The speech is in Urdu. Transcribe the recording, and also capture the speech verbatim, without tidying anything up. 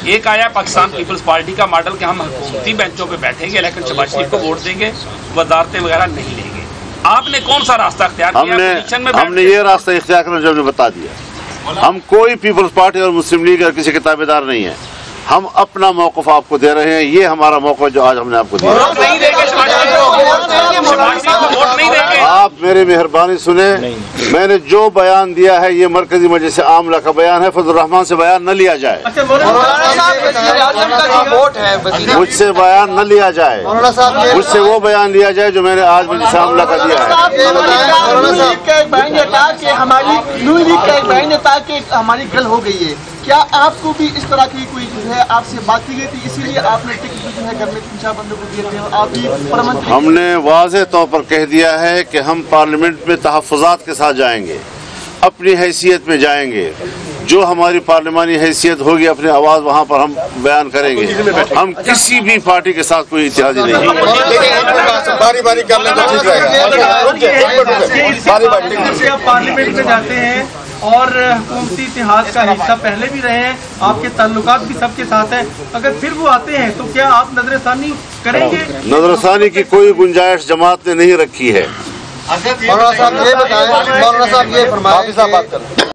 ایک آیا پاکستان پیپلز پارٹی کا ماڈل کہ ہم حکومتی بینچوں پہ بیٹھیں گے لیکن شہباز شریف کو ووٹ دیں گے، وزارتیں وغیرہ نہیں لیں گے۔ آپ نے کون سا راستہ اختیار کیا؟ ہم نے ہم نے یہ راستہ اختیار کرنا جو ہم نے بتا دیا۔ ہم کوئی پیپلز پارٹی اور مسلم لیگ اور کسی کے تابع دار نہیں ہیں، ہم اپنا موقف آپ کو دے رہے ہیں، یہ ہمارا موقف جو آج ہم نے آپ کو دیا۔ آپ میری مہربانی سنیں، میں نے جو بیان دیا ہے یہ مرکزی مجلس عاملہ کا بیان ہے، فضل الرحمان سے بیان نہ لیا جائے، مجھ سے بیان نہ لیا جائے، مجھ سے وہ بیان لیا جائے جو میں نے آج مجلس عاملہ کا دیا ہے۔ ہماری گل ہو گئی ہے، کیا آپ کو بھی اس طرح کی کوئی جو ہے آپ سے بات کی گئی تھی، اسی لیے آپ نے ٹکٹ جو ہے گھر میں تین چار بندوں کو دیے تھے اور آپ بھی پرمنتری؟ ہم نے واضح طور پر کہہ دیا ہے کہ ہم پارلیمنٹ میں تحفظات کے ساتھ جائیں گے، اپنی حیثیت میں جائیں گے، جو ہماری پارلیمانی حیثیت ہوگی اپنی آواز وہاں پر ہم بیان کریں گے۔ ہم کسی بھی پارٹی کے ساتھ کوئی اتحادی نہیں ہے۔ باری باری کر لیں تو ٹھیک رہے گا۔ پارلیمنٹ میں جاتے ہیں اور حکومتی اتحاد کا حصہ پہلے بھی رہے ہیں، آپ کے تعلقات بھی سب کے ساتھ ہیں، اگر پھر وہ آتے ہیں تو کیا آپ نظر ثانی کریں گے؟ نظر ثانی کی کوئی گنجائش جماعت نے نہیں رکھی ہے۔ مولانا صاحب یہ بتائیں، مولانا صاحب یہ فرمائیں